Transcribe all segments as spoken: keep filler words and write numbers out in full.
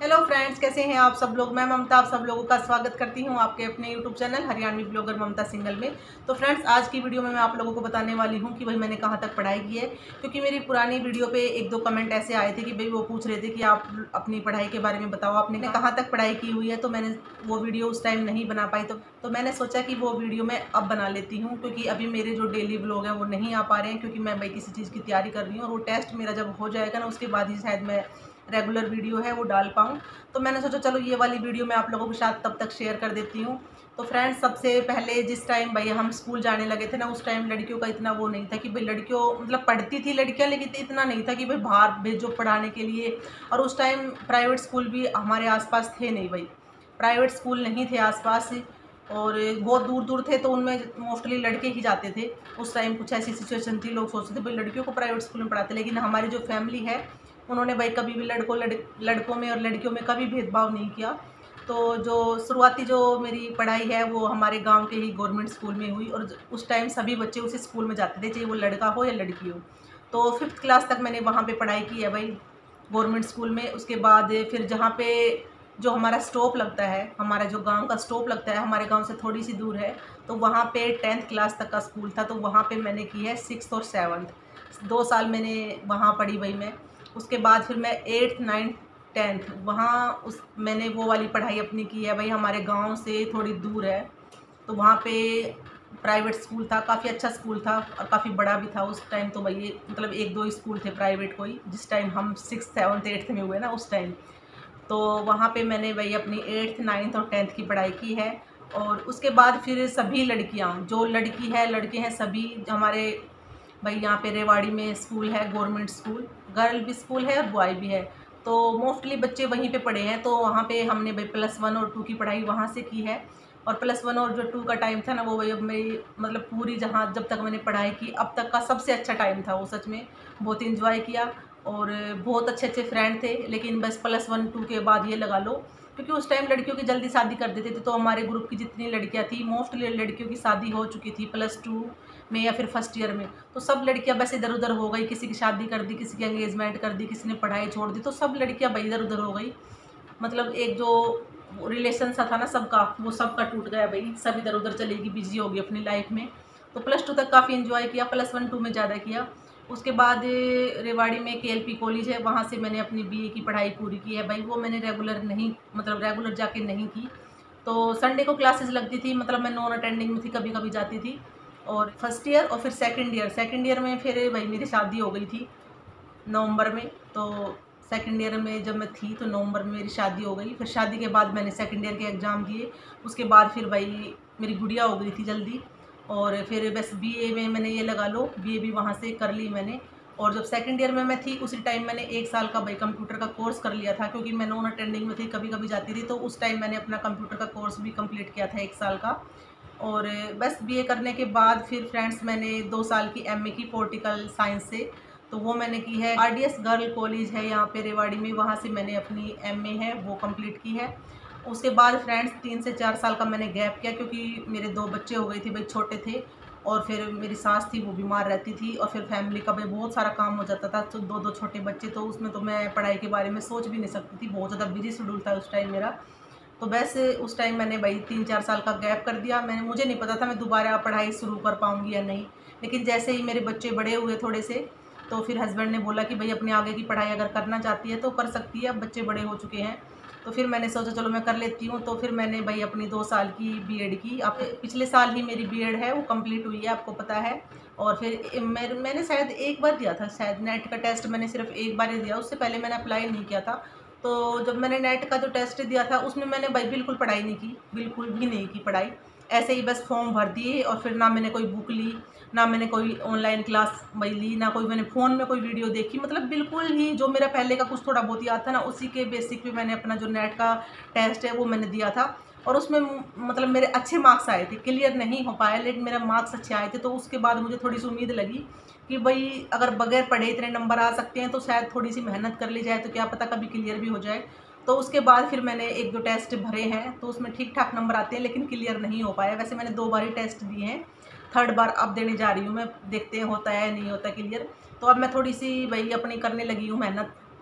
Hello friends, कैसे हैं आप सब लोग। मैं ममता आप सब लोगों का स्वागत करती हूं आपके अपने YouTube channel Haryanvi blogger Mamta Singal में। तो फ्रेंड्स, आज की वीडियो में मैं आप लोगों को बताने वाली हूं कि भाई मैंने कहां तक पढ़ाई की है। क्योंकि मेरी पुरानी वीडियो पे एक दो कमेंट ऐसे आए थे कि भाई वो पूछ रहे थे कि आप अपनी पढ़ाई के बारे में बताओ, आपने कहाँ तक पढ़ाई की हुई है। तो मैंने वो वीडियो उस टाइम नहीं बना पाई, तो तो मैंने सोचा कि वो वीडियो मैं अब बना लेती हूँ। क्योंकि अभी मेरे जो डेली ब्लॉग हैं वो नहीं आ पा रहे हैं, क्योंकि मैं भाई किसी चीज़ की तैयारी कर रही हूँ और वो टेस्ट मेरा जब हो जाएगा ना, उसके बाद ही शायद मैं रेगुलर वीडियो है वो डाल पाऊँ। तो मैंने सोचा चलो ये वाली वीडियो मैं आप लोगों के साथ तब तक शेयर कर देती हूँ। तो फ्रेंड्स, सबसे पहले जिस टाइम भाई हम स्कूल जाने लगे थे ना, उस टाइम लड़कियों का इतना वो नहीं था कि भाई लड़कियों मतलब पढ़ती थी लड़कियाँ, लेकिन इतना नहीं था कि भाई बाहर भेजो पढ़ाने के लिए। और उस टाइम प्राइवेट स्कूल भी हमारे आसपास थे नहीं भाई, प्राइवेट स्कूल नहीं थे आसपास और बहुत दूर दूर थे, तो उनमें मोस्टली लड़के ही जाते थे। उस टाइम कुछ ऐसी सिचुएशन थी, लोग सोचते थे भाई लड़कियों को प्राइवेट स्कूल में पढ़ाते, लेकिन हमारी जो फैमिली है उन्होंने भाई कभी भी लड़कों लड़ लड़कों में और लड़कियों में कभी भेदभाव नहीं किया। तो जो शुरुआती जो मेरी पढ़ाई है वो हमारे गांव के ही गवर्नमेंट स्कूल में हुई, और उस टाइम सभी बच्चे उसी स्कूल में जाते थे, चाहे वो लड़का हो या लड़की हो। तो फिफ्थ क्लास तक मैंने वहाँ पे पढ़ाई की है भाई, गवर्नमेंट स्कूल में। उसके बाद फिर जहाँ पे जो हमारा स्टॉप लगता है, हमारा जो गांव का स्टॉप लगता है हमारे गांव से थोड़ी सी दूर है, तो वहाँ पे टेंथ क्लास तक का स्कूल था। तो वहाँ पे मैंने की है सिक्स और सेवन्थ, दो साल मैंने वहाँ पढ़ी भाई मैं। उसके बाद फिर मैं एट्थ नाइन्थ टेंथ वहाँ उस मैंने वो वाली पढ़ाई अपनी की है भाई, हमारे गांव से थोड़ी दूर है। तो वहाँ पे प्राइवेट स्कूल था, काफ़ी अच्छा स्कूल था और काफ़ी बड़ा भी था उस टाइम। तो भाई मतलब एक दो ही स्कूल थे प्राइवेट कोई, जिस टाइम हम सिक्स सेवन्थ एट्थ में हुए ना उस टाइम। तो वहाँ पे मैंने वही अपनी एट्थ नाइन्थ और टेंथ की पढ़ाई की है। और उसके बाद फिर सभी लड़कियाँ, जो लड़की है लड़के हैं सभी हमारे भाई यहाँ पे रेवाड़ी में स्कूल है, गवर्नमेंट स्कूल, गर्ल भी स्कूल है और बॉय भी है। तो मोस्टली बच्चे वहीं पे पढ़े हैं। तो वहाँ पे हमने भाई प्लस वन और टू की पढ़ाई वहाँ से की है। और प्लस वन और जो टू का टाइम था ना, वो भाई अब मेरी मतलब पूरी जहाँ जब तक मैंने पढ़ाई की अब तक का सबसे अच्छा टाइम था वो, सच में बहुत इंजॉय किया और बहुत अच्छे अच्छे फ्रेंड थे। लेकिन बस प्लस वन टू के बाद ये लगा लो, क्योंकि उस टाइम लड़कियों की जल्दी शादी कर देते थे, तो हमारे ग्रुप की जितनी लड़कियां थी मोस्टली लड़कियों की शादी हो चुकी थी प्लस टू में या फिर फर्स्ट ईयर में। तो सब लड़कियां बस इधर उधर हो गई, किसी की शादी कर दी, किसी की एंगेजमेंट कर दी, किसी ने पढ़ाई छोड़ दी, तो सब लड़कियां भाई इधर उधर हो गई। मतलब एक जो रिलेशन सा था ना सबका, वो सबका टूट गया भाई, सब इधर उधर चलेगी, बिजी होगी अपनी लाइफ में। तो प्लस टू तक काफ़ी इन्जॉय किया, प्लस वन टू में ज़्यादा किया। उसके बाद रेवाड़ी में के एल पी कॉलेज है, वहाँ से मैंने अपनी बी ए की पढ़ाई पूरी की है भाई। वो मैंने रेगुलर नहीं मतलब रेगुलर जाके नहीं की। तो संडे को क्लासेस लगती थी, मतलब मैं नॉन अटेंडिंग में थी, कभी कभी जाती थी। और फर्स्ट ईयर और फिर सेकंड ईयर सेकंड ईयर में फिर भाई मेरी शादी हो गई थी नवंबर में। तो सेकंड ईयर में जब मैं थी तो नवंबर में मेरी शादी हो गई। फिर शादी के बाद मैंने सेकंड ईयर के एग्ज़ाम दिए। उसके बाद फिर भाई मेरी गुड़िया हो गई थी जल्दी, और फिर बस बीए में मैंने ये लगा लो बीए भी वहाँ से कर ली मैंने। और जब सेकंड ईयर में मैं थी उसी टाइम मैंने एक साल का भाई कंप्यूटर का कोर्स कर लिया था, क्योंकि मैं नॉन अटेंडिंग में थी, कभी कभी जाती थी। तो उस टाइम मैंने अपना कंप्यूटर का कोर्स भी कंप्लीट किया था एक साल का। और बस बीए करने के बाद फिर फ्रेंड्स मैंने दो साल की एमए की पॉलिटिकल साइंस से। तो वो मैंने की है, आरडीएस गर्ल कॉलेज है यहाँ पे रेवाड़ी में, वहाँ से मैंने अपनी एमए है वो कंप्लीट की है। उसके बाद फ्रेंड्स तीन से चार साल का मैंने गैप किया, क्योंकि मेरे दो बच्चे हो गए थे भाई, छोटे थे। और फिर मेरी सास थी वो बीमार रहती थी, और फिर फैमिली का भाई बहुत सारा काम हो जाता था, तो दो दो छोटे बच्चे, तो उसमें तो मैं पढ़ाई के बारे में सोच भी नहीं सकती थी, बहुत ज़्यादा बिजी शेड्यूल था उस टाइम मेरा। तो बस उस टाइम मैंने भाई तीन चार साल का गैप कर दिया। मैंने मुझे नहीं पता था मैं दोबारा पढ़ाई शुरू कर पाऊँगी या नहीं। लेकिन जैसे ही मेरे बच्चे बड़े हुए थोड़े से, तो फिर हस्बैंड ने बोला कि भाई अपने आगे की पढ़ाई अगर करना चाहती है तो कर सकती है, अब बच्चे बड़े हो चुके हैं। तो फिर मैंने सोचा चलो मैं कर लेती हूँ। तो फिर मैंने भाई अपनी दो साल की बीएड की, अब पिछले साल ही मेरी बीएड है वो कंप्लीट हुई है, आपको पता है। और फिर मैं मैंने शायद एक बार दिया था, शायद नेट का टेस्ट मैंने सिर्फ एक बार ही दिया, उससे पहले मैंने अप्लाई नहीं किया था। तो जब मैंने नेट का जो टेस्ट दिया था उसमें मैंने भाई बिल्कुल पढ़ाई नहीं की, बिल्कुल भी नहीं की पढ़ाई। ऐसे ही बस फॉर्म भर दिए, और फिर ना मैंने कोई बुक ली, ना मैंने कोई ऑनलाइन क्लास भाई ली, ना कोई मैंने फ़ोन में कोई वीडियो देखी। मतलब बिल्कुल ही जो मेरा पहले का कुछ थोड़ा बहुत याद था ना, उसी के बेसिक पे मैंने अपना जो नेट का टेस्ट है वो मैंने दिया था। और उसमें मतलब मेरे अच्छे मार्क्स आए थे, क्लियर नहीं हो पाया लेकिन मेरे मार्क्स अच्छे आए थे। तो उसके बाद मुझे थोड़ी सी उम्मीद लगी कि भाई अगर बगैर पढ़े इतने नंबर आ सकते हैं, तो शायद थोड़ी सी मेहनत कर ली जाए तो क्या पता कभी क्लियर भी हो जाए। तो उसके बाद फिर मैंने एक दो टेस्ट भरे हैं, तो उसमें ठीक ठाक नंबर आते हैं, लेकिन क्लियर नहीं हो पाया। वैसे मैंने दो बार ही टेस्ट दिए हैं, थर्ड बार अब देने जा रही हूँ मैं, देखते हैं होता है नहीं होता क्लियर। तो अब मैं थोड़ी सी भाई अपनी करने लगी हूँ मेहनत,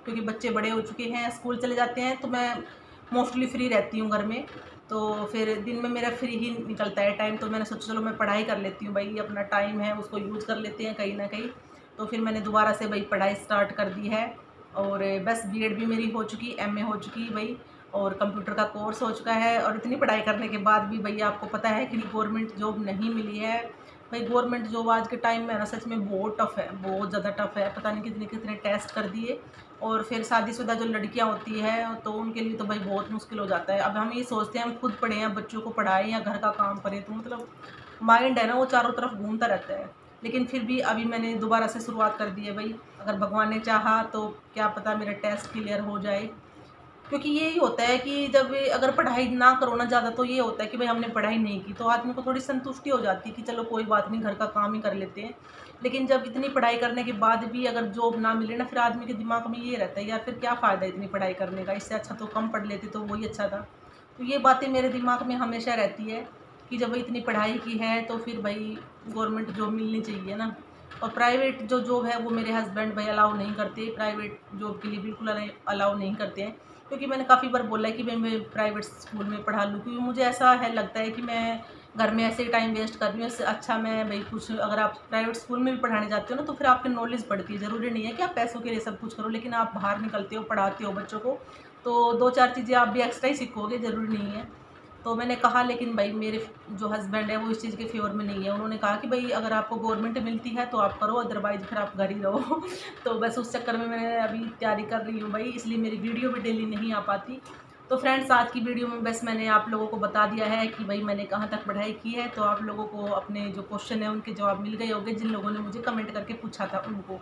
क्योंकि बच्चे बड़े हो चुके हैं, स्कूल चले जाते हैं, तो मैं मोस्टली फ्री रहती हूँ घर में। तो फिर दिन में मेरा फ्री ही निकलता है टाइम, तो मैंने सोचा चलो मैं पढ़ाई कर लेती हूँ भाई, अपना टाइम है उसको यूज़ कर लेते हैं कहीं ना कहीं। तो फिर मैंने दोबारा से भाई पढ़ाई स्टार्ट कर दी है, और बस बीएड भी मेरी हो चुकी, एमए हो चुकी भाई, और कंप्यूटर का कोर्स हो चुका है। और इतनी पढ़ाई करने के बाद भी भैया आपको पता है कि गवर्नमेंट जॉब नहीं मिली है भाई। गवर्नमेंट जॉब आज के टाइम में ना सच में बहुत टफ़ है, बहुत ज़्यादा टफ़ है। पता नहीं कितने कितने टेस्ट कर दिए, और फिर शादीशुदा जो लड़कियां होती हैं तो उनके लिए तो भाई बहुत मुश्किल हो जाता है। अब हम ये सोचते हैं हम खुद पढ़ें या बच्चों को पढ़ाएं या घर का काम करें, तो मतलब माइंड है ना वो चारों तरफ घूमता रहता है। लेकिन फिर भी अभी मैंने दोबारा से शुरुआत कर दी है भाई, अगर भगवान ने चाहा तो क्या पता मेरा टेस्ट क्लियर हो जाए। क्योंकि यही होता है कि जब अगर पढ़ाई ना करो ना ज़्यादा, तो ये होता है कि भाई हमने पढ़ाई नहीं की, तो आदमी को थोड़ी संतुष्टि हो जाती है कि चलो कोई बात नहीं, घर का काम ही कर लेते हैं। लेकिन जब इतनी पढ़ाई करने के बाद भी अगर जॉब ना मिले ना, फिर आदमी के दिमाग में ये रहता है यार फिर क्या फ़ायदा इतनी पढ़ाई करने का, इससे अच्छा तो कम पढ़ लेते तो वही अच्छा था। तो ये बातें मेरे दिमाग में हमेशा रहती है कि जब इतनी पढ़ाई की है तो फिर भाई गवर्नमेंट जॉब मिलनी चाहिए ना। और प्राइवेट जो जॉब है वो मेरे हस्बैंड भाई अलाउ नहीं करते, प्राइवेट जॉब के लिए बिल्कुल अलाउ नहीं करते हैं। क्योंकि मैंने काफ़ी बार बोला है कि मैं मैं प्राइवेट स्कूल में पढ़ा लूँ, क्योंकि मुझे ऐसा है लगता है कि मैं घर में ऐसे ही टाइम वेस्ट कर रही हूँ। इससे अच्छा मैं भाई कुछ, अगर आप प्राइवेट स्कूल में भी पढ़ाने जाते हो ना, तो फिर आपकी नॉलेज बढ़ती है। ज़रूरी नहीं है कि आप पैसों के लिए सब कुछ करो, लेकिन आप बाहर निकलते हो, पढ़ाते हो बच्चों को, तो दो चार चीज़ें आप भी एक्स्ट्रा ही सीखोगे, ज़रूरी नहीं है। तो मैंने कहा, लेकिन भाई मेरे जो हस्बैंड है वो इस चीज़ के फेवर में नहीं है। उन्होंने कहा कि भाई अगर आपको गवर्नमेंट मिलती है तो आप करो, अदरवाइज़ फिर आप घर ही रहो। तो बस उस चक्कर में मैंने अभी तैयारी कर रही हूँ भाई, इसलिए मेरी वीडियो भी डेली नहीं आ पाती। तो फ्रेंड्स, आज की वीडियो में बस मैंने आप लोगों को बता दिया है कि भाई मैंने कहाँ तक पढ़ाई की है। तो आप लोगों को अपने जो क्वेश्चन है उनके जवाब मिल गए होंगे, जिन लोगों ने मुझे कमेंट करके पूछा था उनको।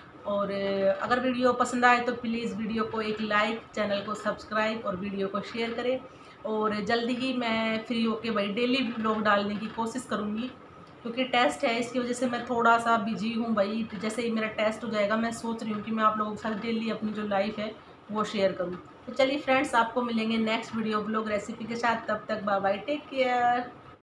और अगर वीडियो पसंद आए तो प्लीज़ वीडियो को एक लाइक, चैनल को सब्सक्राइब और वीडियो को शेयर करें। और जल्दी ही मैं फ्री होके भाई डेली व्लॉग डालने की कोशिश करूँगी, क्योंकि टेस्ट है इसकी वजह से मैं थोड़ा सा बिजी हूँ भाई। जैसे ही मेरा टेस्ट हो जाएगा मैं सोच रही हूँ कि मैं आप लोगों के साथ डेली अपनी जो लाइफ है वो शेयर करूँ। तो चलिए फ्रेंड्स, आपको मिलेंगे नेक्स्ट वीडियो व्लॉग रेसिपी के साथ। तब तक बाय बाय, टेक केयर।